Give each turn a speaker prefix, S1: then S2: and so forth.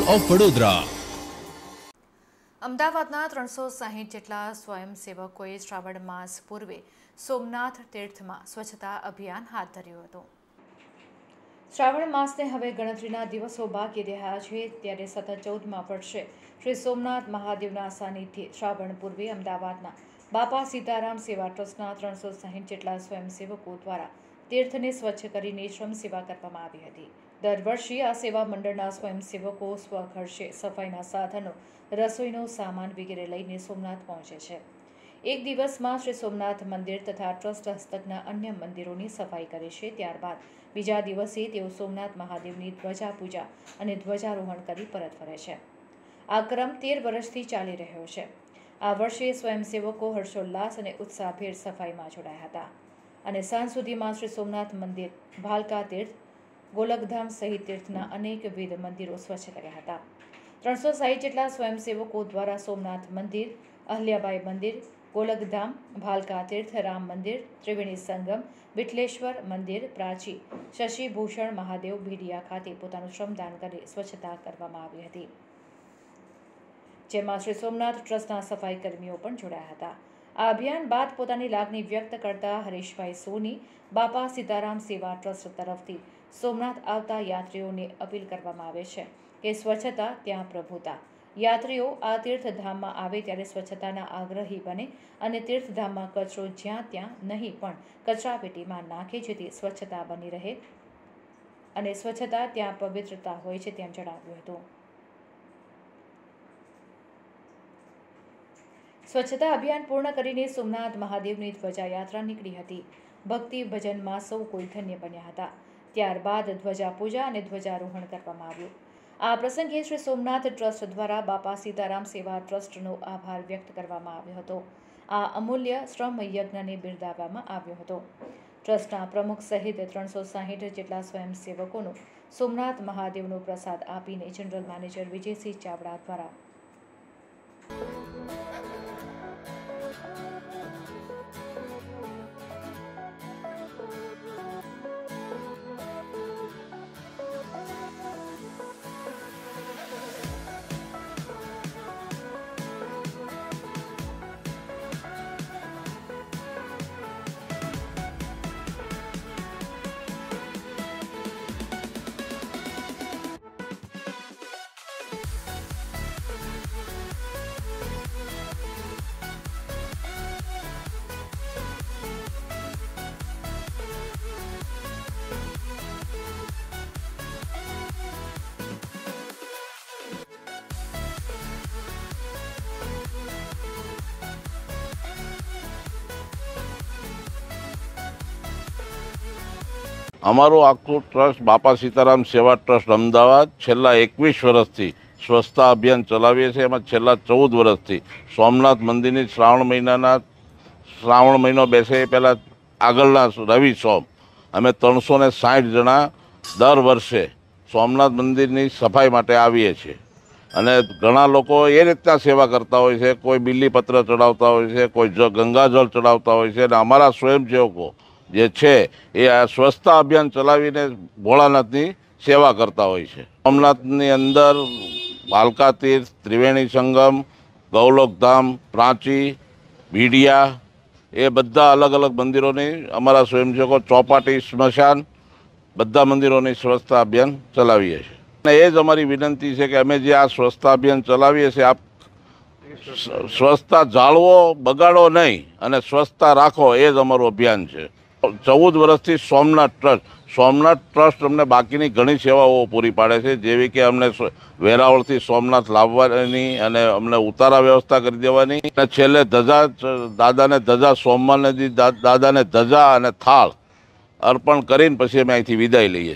S1: Of Vadodara.
S2: અમદાવાદના 360 જેટલા સ્વયંસેવકોએ શ્રાવણ માસ પૂર્વે સોમનાથ તીર્થમાં સ્વચ્છતા અભિયાન હાથ ધર્યું હતું। શ્રાવણ માસને હવે ગણતરીના દિવસો બાકી રહ્યા છે, ત્યારે સતત 14મા વર્ષે શ્રી સોમનાથ મહાદેવના સાનિધ્યે શ્રાવણ પૂર્વે અમદાવાદના બાપા સીતારામ સેવા ટ્રસ્ટના 360 જેટલા સ્વયંસેવકો દ્વારા તીર્થને સ્વચ્છ કરીને શ્રમ સેવા કરવામાં આવી હતી। દર વર્ષે આ સેવા મંડળના સ્વયંસેવકો સ્વખર્ચે સફાઈના સાધનો, રસોઈનો સામાન વગેરે લઈને સોમનાથ પહોંચે છે। એક દિવસમાં શ્રી સોમનાથ મંદિર તથા ટ્રસ્ટ હસ્તકના અન્ય મંદિરોની સફાઈ કરે છે। ત્યારબાદ બીજા દિવસે તેઓ સોમનાથ મહાદેવની ધ્વજા પૂજા અને ધ્વજારોહણ કરી પરત ફરે છે। આ ક્રમ 13 વર્ષથી ચાલી રહ્યો છે। આ વર્ષે સ્વયંસેવકો હર્ષોલ્લાસ અને ઉત્સાહભેર સફાઈમાં જોડાયા હતા અને સાંજ સુધીમાં શ્રી સોમનાથ મંદિર, ભાલકા તીર્થ, ગોલકધામ સહિત તીર્થના અનેકવિધ મંદિરો સ્વચ્છ કર્યા હતા। 360 જેટલા સ્વયંસેવકો દ્વારા સોમનાથ મંદિર, અહલ્યાબાઈ મંદિર, ગોલકધામ, ભાલકા તીર્થ, રામ મંદિર, ત્રિવેણી સંગમ, વિઠલેશ્વર મંદિર, પ્રાચી, શશિભૂષણ મહાદેવ, ભીડિયા ખાતે પોતાનું શ્રમદાન કરી સ્વચ્છતા કરવામાં આવી હતી, જેમાં શ્રી સોમનાથ ટ્રસ્ટના સફાઈ કર્મીઓ પણ જોડાયા હતા। આ અભિયાન બાદ પોતાની લાગણી વ્યક્ત કરતા હરીશભાઈ સોની, બાપા સીતારામ સેવા ટ્રસ્ટ તરફથી સોમનાથ આવતા યાત્રીઓને અપીલ કરવામાં આવે છે કે સ્વચ્છતા ત્યાં પ્રભુતા। યાત્રીઓ આ તીર્થધામમાં આવે ત્યારે સ્વચ્છતાના આગ્રહી બને અને તીર્થધામમાં કચરો જ્યાં ત્યાં નહીં પણ કચરાપેટીમાં નાખે, જેથી સ્વચ્છતા બની રહે અને સ્વચ્છતા ત્યાં પવિત્રતા હોય છે, તેમ જણાવ્યું હતું। સ્વચ્છતા અભિયાન પૂર્ણ કરીને સોમનાથ મહાદેવની ધ્વજા યાત્રા નીકળી હતી। ભક્તિ ભજનમાં સૌ કોઈ ધન્ય બન્યા હતા। ત્યારબાદ ધ્વજા પૂજા અને ધ્વજારોહણ કરવામાં આવ્યું। આ પ્રસંગે શ્રી સોમનાથ ટ્રસ્ટ દ્વારા બાપા સીતારામ સેવા ટ્રસ્ટનો આભાર વ્યક્ત કરવામાં આવ્યો હતો। આ અમૂલ્ય શ્રમ યજ્ઞને બિરદાવવામાં આવ્યો હતો। ટ્રસ્ટના પ્રમુખ સહિત 360 જેટલા સ્વયંસેવકોનો સોમનાથ મહાદેવનો પ્રસાદ આપીને જનરલ મેનેજર વિજયસિંહ ચાવડા દ્વારા
S3: અમારું આખું ટ્રસ્ટ બાપા સીતારામ સેવા ટ્રસ્ટ અમદાવાદ છેલ્લા 21 વર્ષથી સ્વચ્છતા અભિયાન ચલાવીએ છીએ। એમાં છેલ્લા 14 વર્ષથી સોમનાથ મંદિરની શ્રાવણ મહિનો બેસે એ પહેલાં આગળના રવિ સોમ અમે 360 જણા દર વર્ષે સોમનાથ મંદિરની સફાઈ માટે આવીએ છીએ અને ઘણા લોકો એ રીતના સેવા કરતા હોય છે। કોઈ બિલ્લીપત્ર ચડાવતા હોય છે, કોઈ ગંગાજળ ચડાવતા હોય છે અને અમારા સ્વયંસેવકો જે છે એ આ સ્વચ્છતા અભિયાન ચલાવીને ભોળાનાથની સેવા કરતા હોય છે। સોમનાથની અંદર ભાલકા તીર્થ, ત્રિવેણી સંગમ, ગૌલોકધામ, પ્રાચી, ભીડિયા એ બધા અલગ અલગ મંદિરોની અમારા સ્વયંસેવકો, ચોપાટી, સ્મશાન બધા મંદિરોની સ્વચ્છતા અભિયાન ચલાવીએ છીએ અને એ જ અમારી વિનંતી છે કે અમે જે આ સ્વચ્છતા અભિયાન ચલાવીએ છીએ, આપ સ્વચ્છતા જાળવો, બગાડો નહીં અને સ્વચ્છતા રાખો, એ જ અમારું અભિયાન છે। 14 વર્ષથી સોમનાથ ટ્રસ્ટ અમને બાકીની ઘણી સેવાઓ પૂરી પાડે છે, જેવી કે અમને વેરાવળથી સોમનાથ લાવવાની અને અમને ઉતારા વ્યવસ્થા કરી દેવાની અને છેલ્લે દાદાને ધજા, સોમવારને દાદાને ધજા અને થાળ અર્પણ કરીને પછી અમે અહીંથી વિદાય લઈએ।